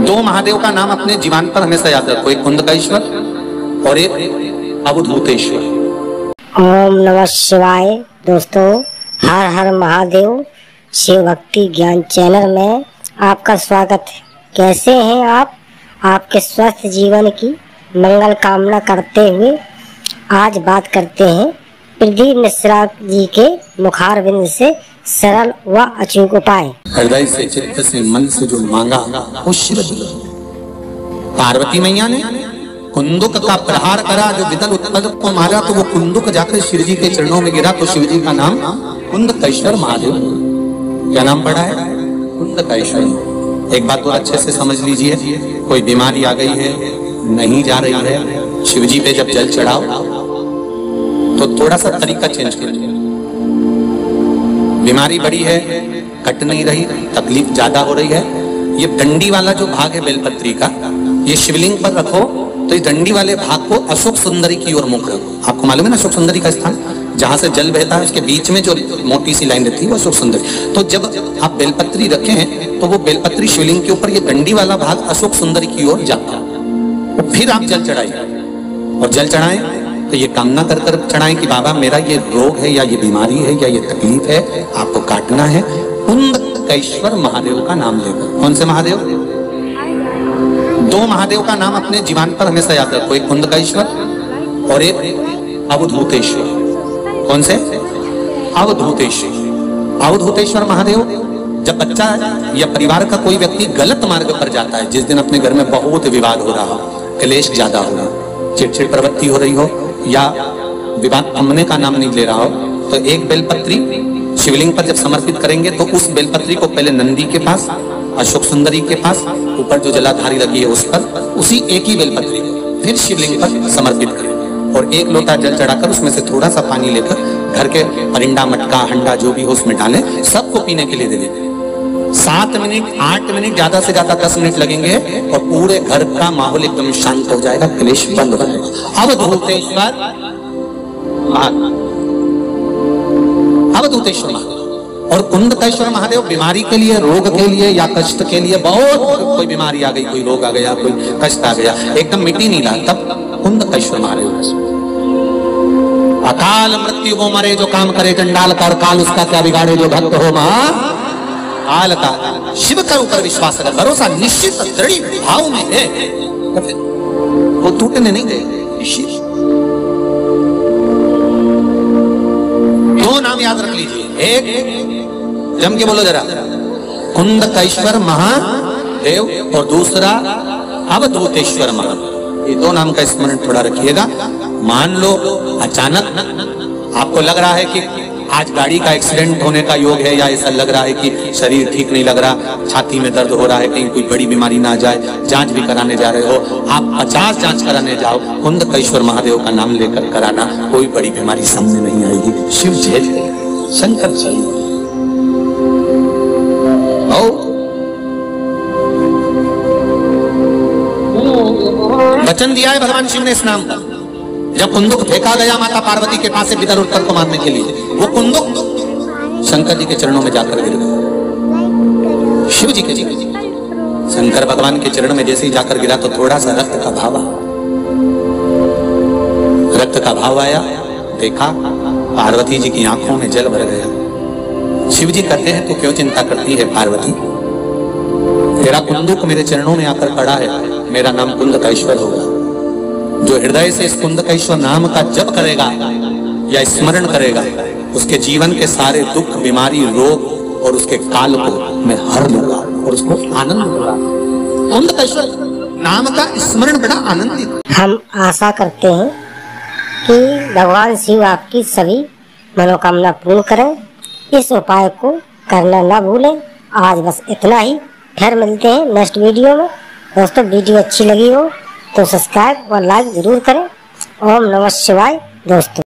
दो महादेव का नाम अपने जीवन पर हमेशा याद रखो, एक कुंदकेश्वर और एक अवधूतेश्वर। ओम नमः शिवाय। दोस्तों, हर हर महादेव शिव भक्ति ज्ञान चैनल में आपका स्वागत है। कैसे हैं आप? आपके स्वस्थ जीवन की मंगल कामना करते हुए आज बात करते हैं प्रदीप मिश्रा जी के मुखारविंद से सरल व अचूक उपाय। हृदय से, चित्त से, मन से जो मांगा वो शिव दिया। पार्वती मैया ने कुंदुक का प्रहार करा, जो विदल उत्पल को मारा तो वो कुंदुक जाकर शिव जी के चरणों में गिरा, तो शिव जी का नाम कुंदकेश्वर महादेव। क्या नाम पड़ा है? कुंदकेश्वर। एक बात तो अच्छे से समझ लीजिए, कोई बीमारी आ गई है, नहीं जा रही है, शिव जी पे जब जल चढ़ाओ तो थोड़ा सा तरीका चेंज कीजिए। बीमारी बड़ी है, कट नहीं रही, तकलीफ ज्यादा हो रही है, ये डंडी वाला जो भाग है बेलपत्री का, ये शिवलिंग पर रखो तो इस डंडी वाले भाग को अशोक सुंदरी की ओर मुख रखो। आपको मालूम है ना अशोक सुंदरी का स्थान, जहां से जल बहता है उसके बीच में जो मोटी सी लाइन रहती है वो अशोक सुंदरी। तो जब आप बेलपत्री रखे हैं तो वो बेलपत्री शिवलिंग के ऊपर ये डंडी वाला भाग अशोक सुंदरी की ओर जाता है। तो फिर आप जल चढ़ाइए, और जल चढ़ाएं तो ये कामना कर कर चढ़ाएं कि बाबा मेरा ये रोग है या ये बीमारी है या ये तकलीफ है, आपको काटना है। कुंदकेश्वर महादेव का नाम लेकर। कौन से महादेव? दो महादेव का नाम अपने जीवन पर हमेशा याद रखो, एक कुंदकेश्वर और एक अवधूतेश्वर। कौन से? अवधूतेश्वर। अवधूतेश्वर महादेव जब बच्चा या परिवार का कोई व्यक्ति गलत मार्ग पर जाता है, जिस दिन अपने घर में बहुत विवाद हो रहा हो, क्लेश ज्यादा हो रहा हो, चिड़चिड़ प्रवृत्ति हो रही हो, या विवाद थमने का नाम नहीं ले रहा हो, तो एक बेलपत्री शिवलिंग पर जब समर्पित करेंगे तो उस बेलपत्री को पहले नंदी के पास, अशोक सुंदरी के पास, ऊपर जो जलाधारी लगी है उस पर, उसी एक ही बेलपत्री को फिर शिवलिंग पर समर्पित करें, और एक लोटा जल चढ़ाकर उसमें से थोड़ा सा पानी लेकर घर के परिंदा, मटका, हंडा जो भी हो उसमें डालें, सबको पीने के लिए दे दें। 7 मिनट, 8 मिनट, ज्यादा से ज्यादा 10 मिनट लगेंगे और पूरे घर का माहौल एकदम शांत हो जाएगा, क्लेश बंद हो जाएगा। अवधूतेश्वर और कुंदकेश्वर महादेव बीमारी के लिए, रोग के लिए या कष्ट के लिए, बहुत कोई बीमारी आ गई, कोई रोग आ गया, कोई कष्ट आ गया, एकदम मिट्टी नहीं ला, तब कुंदकेश्वर महादेव। अकाल मृत्यु को मरे जो काम करे चंडाल कर, काल उसका क्या बिगाड़े जो भक्त हो महा काल का। शिव का ऊपर विश्वास रख, भरोसा निश्चित दृढ़ भाव में है, वो टूटने नहीं देगा। दो नाम याद रख लीजिए, एक जम के बोलो जरा, कुंदकेश्वर महादेव, और दूसरा अवधूतेश्वर महादेव। ये दो नाम का स्मरण थोड़ा रखिएगा। मान लो अचानक आपको लग रहा है कि आज गाड़ी का एक्सीडेंट होने का योग है, या ऐसा लग रहा है कि शरीर ठीक नहीं लग रहा, छाती में दर्द हो रहा है, कहीं कोई बड़ी बीमारी ना आ जाए, जांच भी कराने जा रहे हो, आप 50 जांच कराने जाओ, कुंदकेश्वर महादेव का नाम लेकर कराना, कोई बड़ी बीमारी सामने नहीं आएगी। शिव झेल शंकर जी वचन दिया है भगवान शिव ने इस नाम का। जब कुंदुक फेंका गया माता पार्वती के पास से विदल उत्पल को मारने के लिए, वो कुंदुक शंकर जी के चरणों में जाकर गिर गया। शिव जी के शंकर भगवान के चरण में जैसे ही जाकर गिरा तो थोड़ा सा रक्त का भाव आया, देखा पार्वती जी की आंखों में जल भर गया। शिव जी कहते हैं तो क्यों चिंता करती है पार्वती, तेरा कुंदुक मेरे चरणों में आकर पड़ा है, मेरा नाम कुंदकेश्वर होगा। जो हृदय से इस कुंदकेश्वर नाम का जप करेगा या स्मरण करेगा, उसके जीवन के सारे दुख, बीमारी, रोग और उसके काल को मैं हर लूंगा और उसको आनंद दूंगा। कुंदकेश्वर नाम का स्मरण बड़ा आनंदित। हम आशा करते हैं कि भगवान शिव आपकी सभी मनोकामना पूर्ण करें। इस उपाय को करना ना भूलें। आज बस इतना ही, फिर मिलते हैं नेक्स्ट वीडियो में। दोस्तों, वीडियो अच्छी लगी हो तो सब्सक्राइब और लाइक जरूर करें। ओम नमः शिवाय दोस्तों।